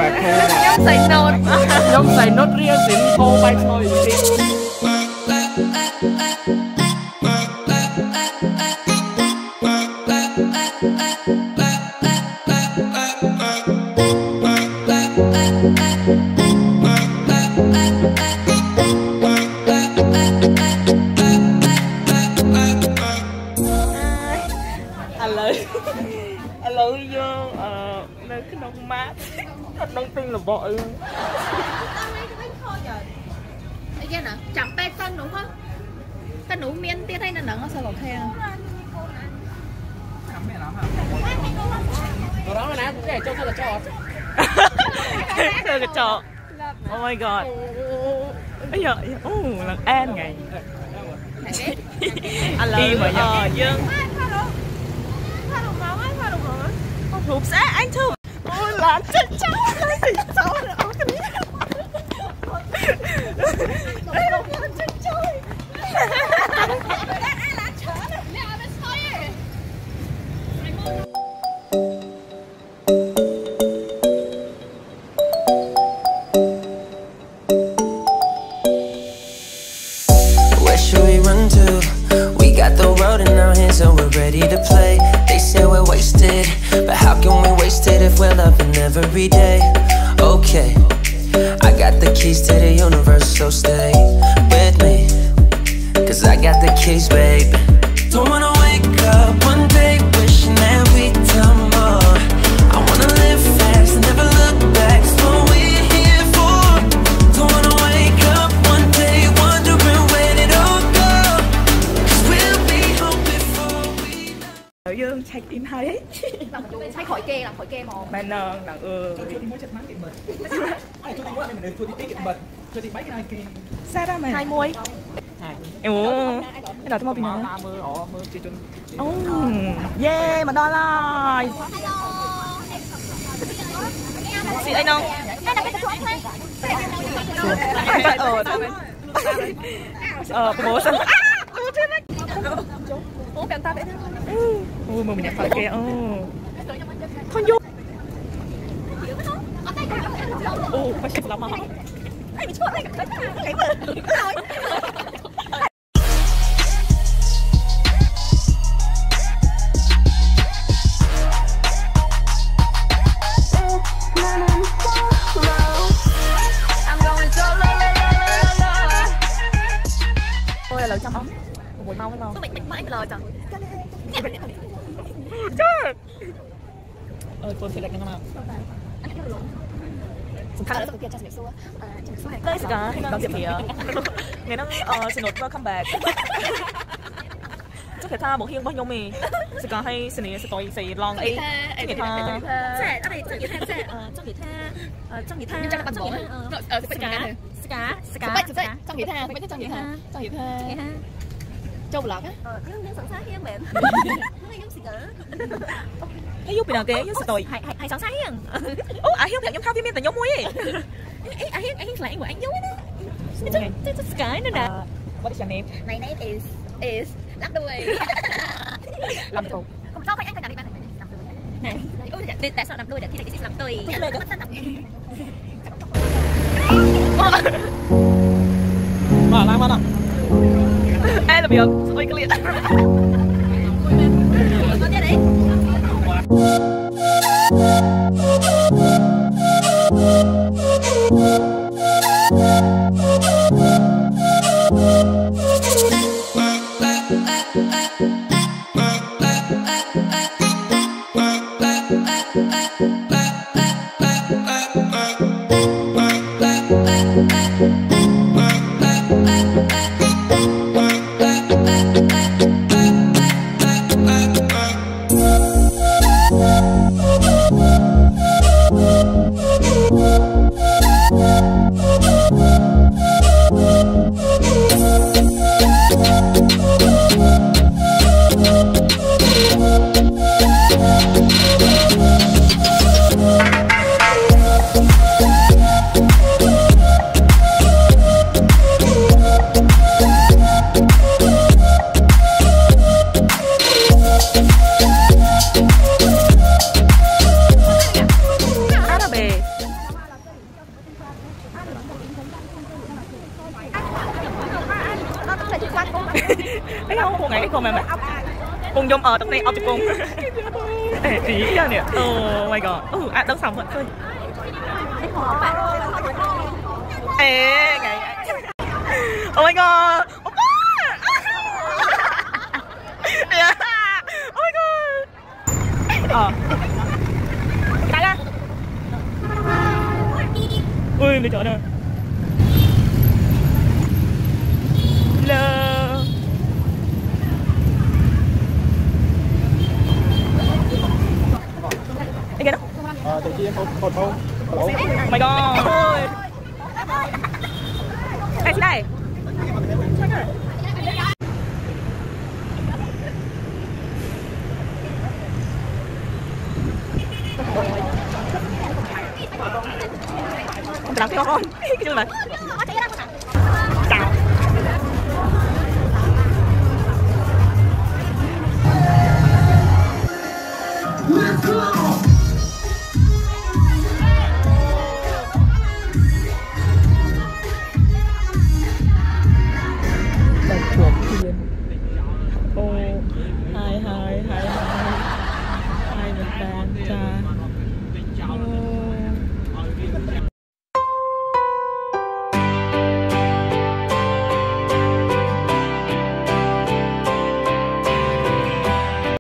Nhóm xài nốt. Nhóm xài nốt riêng xịn thô bay thôi đi. Hello vô nơi cái nông mát thật đông tin là vội luôn. Cái nè chẳng tay tân đúng không? Tân đủ miên tiết hay là nắng sao có khe Ở đó là cũng để cho tôi là trò. Tôi là trò. Oh my god. Bây giờ là An ngày. Đi mà Dương. Hụp sẽ anh thử. Ôi làm chết cháu. Lấy cháu nữa. So we're ready to play. They say we're wasted, but how can we waste it if we're loving every day? Okay, I got the keys to the universe, so stay with me, 'cause I got the keys, babe. Don't wanna wake up one day wishing that we'd done more. I wanna live fast and never look back. It's what we're here for. Don't wanna wake up one day wondering where did it all go. 'Cause we'll be home before we know. Dương check in hay. Sai khỏi kê làm khỏi kê mà. Bạn là Sao ra mày? 20. Ủa, cái nào tôi mau pin nữa? Yeah, mà đo lại. Chị anh không? Bố sao? Bố bạn ta vậy đó. Mà mình nhặt phải kìa. Thôi vô. Phải xịt lắm mà. Ai bị chuột này cả. Cái vừa. Ôi là lời trong ống. Buổi mau phải không? Sao mình mãi lời chẳng. Chết. Con phải lệch nó nào. Đây sẽ có đón tiếp kìa. Ngày nó xin lỗi welcome back. Chắc phải tha bộ hiên bao nhiêu mì. Sẽ có hay xin lỗi sẽ tôi sẽ long ấy. Chắc phải tha. Sẽ ở đây chắc phải tha sẽ chắc phải tha. Chắc phải tha. Nhưng chắc là bắn cá. Cá. Trong người tha, phải trong người tha. Trong người tha. Châu lọc á. Những sẵn sáng hiên bạn. Cái giúp bị nào kìa, giúp sự tội. Hay sẵn sáng hiên. Ủa, hiếu thiệt nhóm khao phim miên tình nhóm muối ấy. Ai hiên lại của anh dối đó. It's cái nữa nè. What is your name? My name is Lắc Đuôi. Làm tù. Không sao phải anh phải làm đi bạn này. Này. Tại sao làm đuôi để thi cái làm tùy. Mà làm ăn à? Ai là việc? Ôi cái liệt. Có thế đấy. cô ngày cô mẹ cùng dùng ở tận này ở chụp cùng tí ra nè oh my god đấng sòng vẫn thôi ê ngày oh my god yeah. Oh my god cái ra ui đi chỗ nào lơ cái kia đó từ kia không oh my god đây xin đây làm cái con cái chân này